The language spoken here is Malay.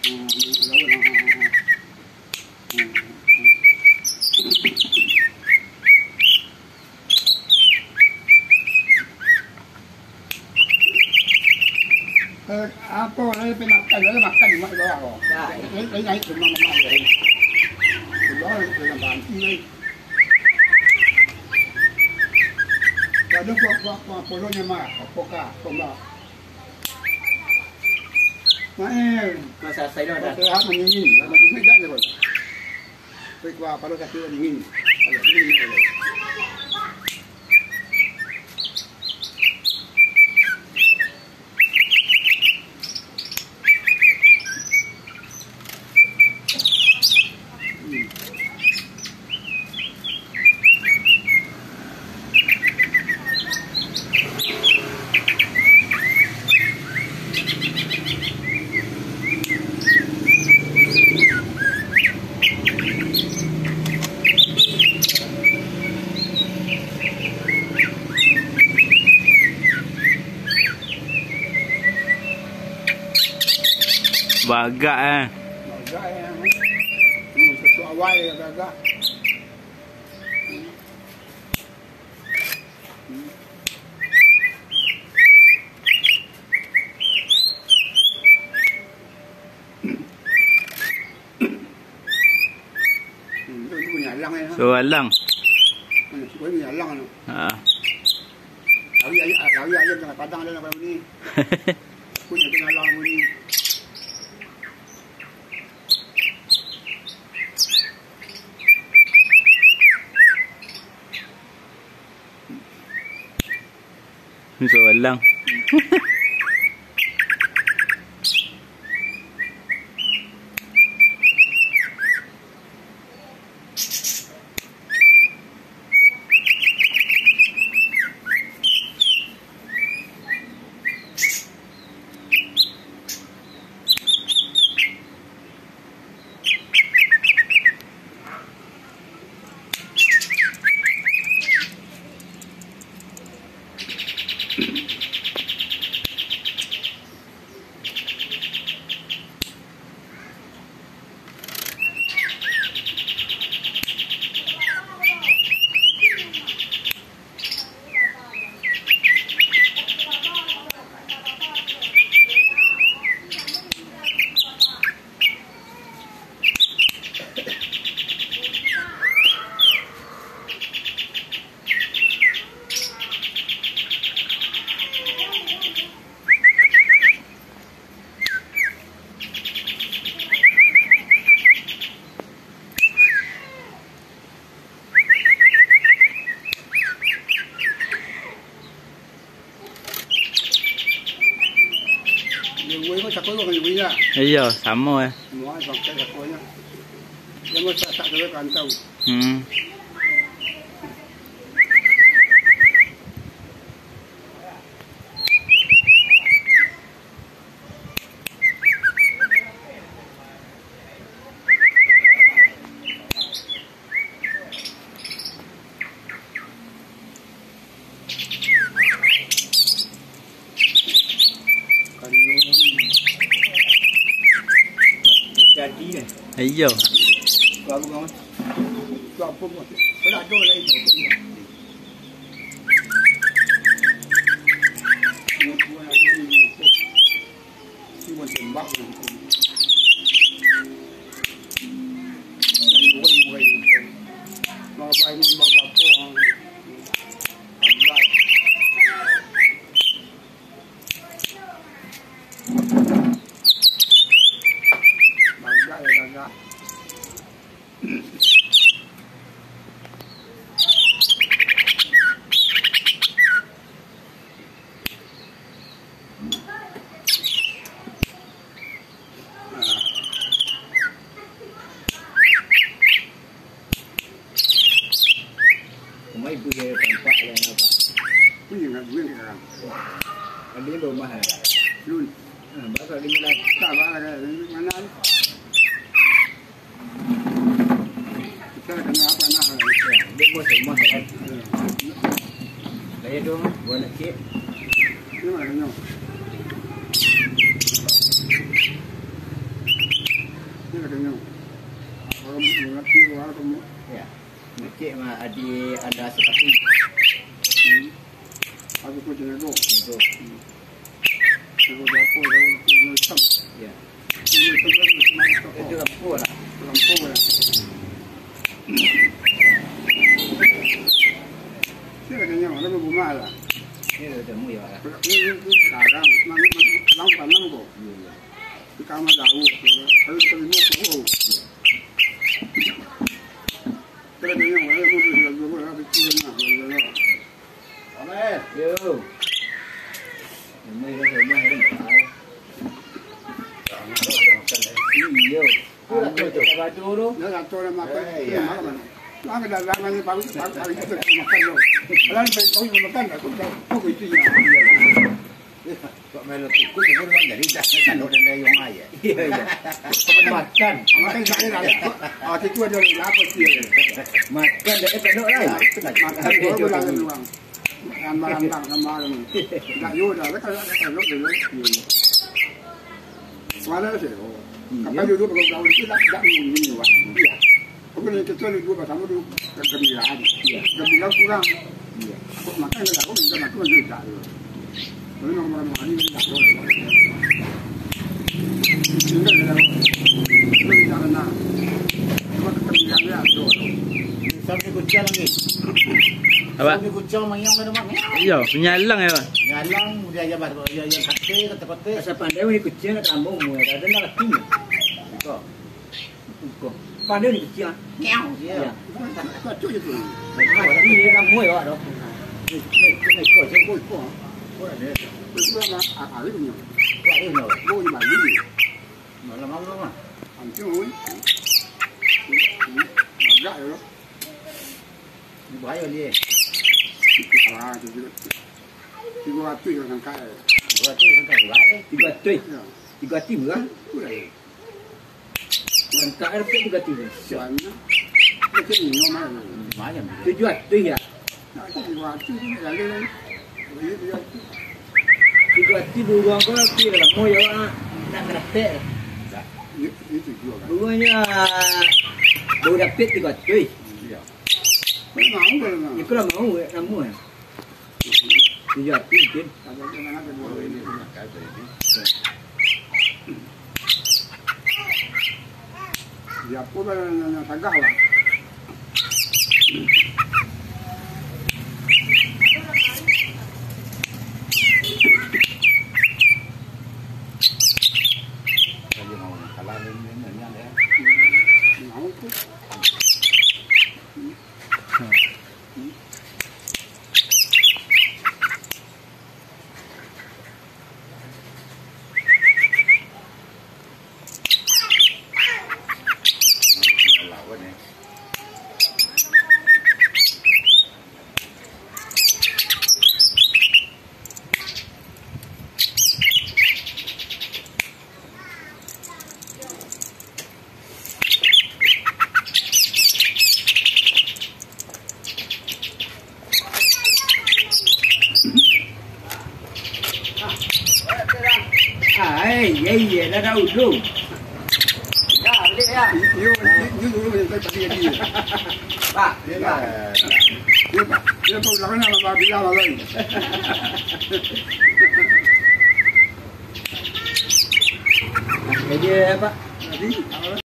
Apa ni makan di bawah kau. Lấy ngay từ mà vậy. Từ đó là bạn chi đây. Và nó qua polo nhà mà poka không đó. Masa saya dah. Saya hak meningin, mình tidak je. Tôi qua polo satu dingin. Ada dingin ada. Bagak eh. Bagak satu awal bagak. So alang. Punya alang tu. Ha. Lawi ayam jangan padang dia nak ni. Punya kena alang ni. So alang. Iya, sama eh. Semua pakai sakunya. Jangan tak dulu kantau. Jadi ni. Iya. Baru kawan. Kau pun pernah ada lagi. Cuma tembak. Mau bayi mau bapa. Mai punya tempat yang apa? Punya nak duit kan. Ada rumah lah. Lun. Bakal di mana? Tak ada mana. Kita kena apa nak? Dia mau rumah kan. Saya dong, buat nak cek. Ni mana ni? kamu. Ya. Cik mah ada seperti Aku pun jangan go. untuk Aku dah apa dah hitam. ya. Ini tempat macam Itu tu. lampu lah. Lampu lah. Saya kena orang rumah lah. Ini dah temu ya lah. Ini sekarang lampu lampu. Di kamar jauh. Kalau kalau mau tu. Kalau dia yang orang mau dia dua orang kecil nak. Amen. Yo. Ini dah semua hari ni. Iyo. Tu baju tu. Dia tak tahu nak makan. Makan. Makan dah lama ni baru kita makan lo. Kalau ni pergi makan aku aku itu ya. Kok melo tu. Ku pun jadi dah kan orang yang ayah. Iya iya. Makan. Makan saya dah. Ah itu ada apa sih? Makan dah penuh lah. Makan dua bulan luang. Makan malam. Dah yo dah kalau kalau dulu. Mana sih? Kapal dulu kalau itu dah ini wah. Iya. Aku ni kita dulu bersama dulu gembiraan. Iya. Gembira kurang. Iya. Makan dah aku minta makan juga. Kalau orang ini dah tahu. Ini dah. Ini jangan nak. Cuma gembira dia tu. Sampai kucing lagi. Apa? Sampai kucing mengyong kan mak. Iya, penyalang ya, Pak. Ngalang dia jabat dia yang kata-kata. Asal pandai ni kucing nak ambung mu ada nak laki. Kok. Kok. Pandai ni kucing. Ngeau. Ya. Kacau je tu. Ni dia kamu ya doh. Ni kok jengkol kok. Kok ada. Itu lah hari ni. Kok ada no. Mau di mana ni? Malam malam mah. Hancur ni. Agak ya. Ni bahaya dia. Ah, tu. Tiga hati orang kaya. Dua tu kan bahaya. Tiga tu. Ya. Tiga tim kan? Tu lah. Yang kaya pun tiga tim. Soalnya, macam ni orang mana? Macam tujuh tu ya. Nak tiga hati ni lalu. Dia Tiga tim dua orang kau kira lah. Mau ya nak dapat. itu juga kan. Dulunya baru dapat tiga tu. Ya. Memang kalau Itu lah mau namu. Tiga tim. ada jangan ada dua ini. Ya, apa yang tagah lah. Mau tu. Iya, dah tahu dulu. Ya, boleh ya. You dulu yang saya pergi dia. Pak, Dia tu jangan nama bila lagi. Meja apa? Jadi